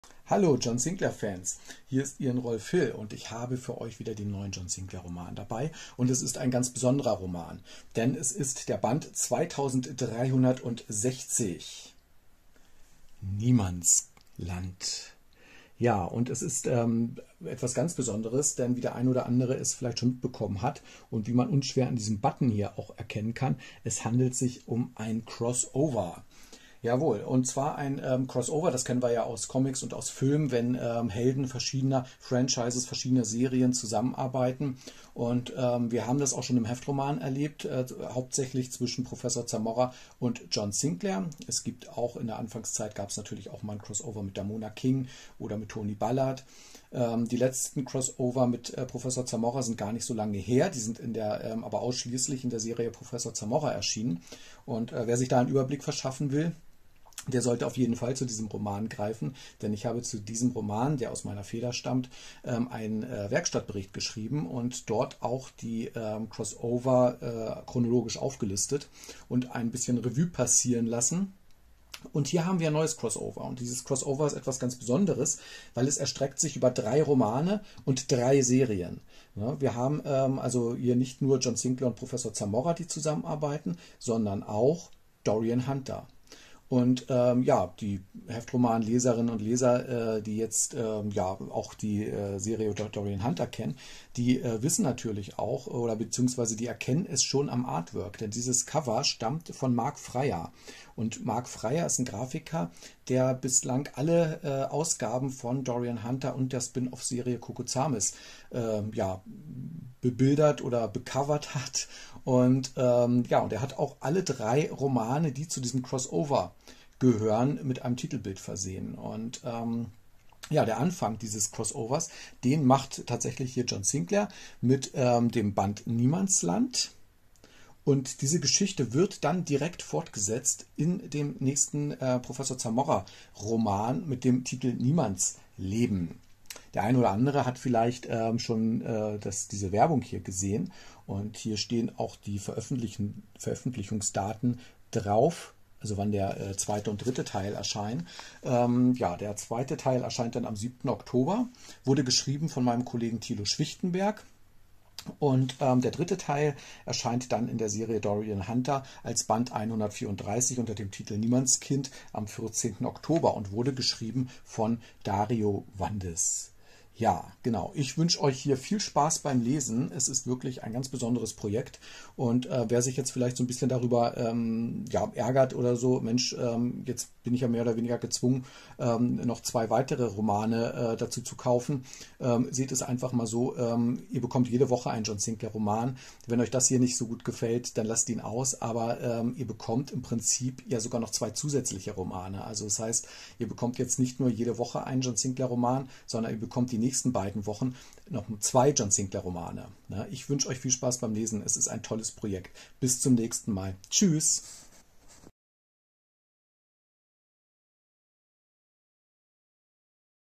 Hallo John Sinclair-Fans, hier ist Ian Rolf Hill und ich habe für euch wieder den neuen John Sinclair-Roman dabei und es ist ein ganz besonderer Roman, denn es ist der Band 2360, Niemandsland. Ja, und es ist etwas ganz Besonderes, denn wie der ein oder andere es vielleicht schon mitbekommen hat und wie man unschwer an diesem Button hier auch erkennen kann, es handelt sich um ein Crossover. Jawohl, und zwar ein Crossover, das kennen wir ja aus Comics und aus Filmen, wenn Helden verschiedener Franchises, verschiedener Serien zusammenarbeiten. Und wir haben das auch schon im Heftroman erlebt, hauptsächlich zwischen Professor Zamora und John Sinclair. Es gibt auch in der Anfangszeit, gab es natürlich auch mal ein Crossover mit Damona King oder mit Tony Ballard. Die letzten Crossover mit Professor Zamora sind gar nicht so lange her. Die sind aber ausschließlich in der Serie Professor Zamora erschienen. Und wer sich da einen Überblick verschaffen will, der sollte auf jeden Fall zu diesem Roman greifen, denn ich habe zu diesem Roman, der aus meiner Feder stammt, einen Werkstattbericht geschrieben und dort auch die Crossover chronologisch aufgelistet und ein bisschen Revue passieren lassen. Und hier haben wir ein neues Crossover. Und dieses Crossover ist etwas ganz Besonderes, weil es erstreckt sich über 3 Romane und 3 Serien. Ja, wir haben also hier nicht nur John Sinclair und Professor Zamora, die zusammenarbeiten, sondern auch Dorian Hunter. Und ja, die Heftroman-Leserinnen und Leser, die jetzt ja auch die Serie Dorian Hunter kennen, die wissen natürlich auch oder beziehungsweise die erkennen es schon am Artwork, denn dieses Cover stammt von Mark Freyer. Und Mark Freyer ist ein Grafiker, der bislang alle Ausgaben von Dorian Hunter und der Spin-off-Serie Kokozamis ja, bebildert oder becovert hat. Und ja, und er hat auch alle 3 Romane, die zu diesem Crossover gehören, mit einem Titelbild versehen. Und ja, der Anfang dieses Crossovers, den macht tatsächlich hier John Sinclair mit dem Band Niemandsland. Und diese Geschichte wird dann direkt fortgesetzt in dem nächsten Professor Zamora-Roman mit dem Titel Niemandsleben. Der eine oder andere hat vielleicht schon diese Werbung hier gesehen und hier stehen auch die Veröffentlichungsdaten drauf, also wann der zweite und dritte Teil erscheinen. Ja, der zweite Teil erscheint dann am 7. Oktober, wurde geschrieben von meinem Kollegen Thilo Schwichtenberg. Und der dritte Teil erscheint dann in der Serie Dorian Hunter als Band 134 unter dem Titel Niemandskind am 14. Oktober und wurde geschrieben von Dario Wandes. Ja, genau. Ich wünsche euch hier viel Spaß beim Lesen. Es ist wirklich ein ganz besonderes Projekt. Und wer sich jetzt vielleicht so ein bisschen darüber ja, ärgert oder so, Mensch, jetzt bin ich ja mehr oder weniger gezwungen, noch 2 weitere Romane dazu zu kaufen. Seht es einfach mal so, ihr bekommt jede Woche einen John Sinclair Roman. Wenn euch das hier nicht so gut gefällt, dann lasst ihn aus. Aber ihr bekommt im Prinzip ja sogar noch 2 zusätzliche Romane. Also das heißt, ihr bekommt jetzt nicht nur jede Woche einen John Sinclair Roman, sondern ihr bekommt die nächsten beiden Wochen noch 2 John Sinclair Romane. Ich wünsche euch viel Spaß beim Lesen. Es ist ein tolles Projekt. Bis zum nächsten Mal. Tschüss.